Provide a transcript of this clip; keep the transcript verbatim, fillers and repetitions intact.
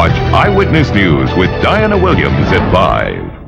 Watch Eyewitness News with Diana Williams at five.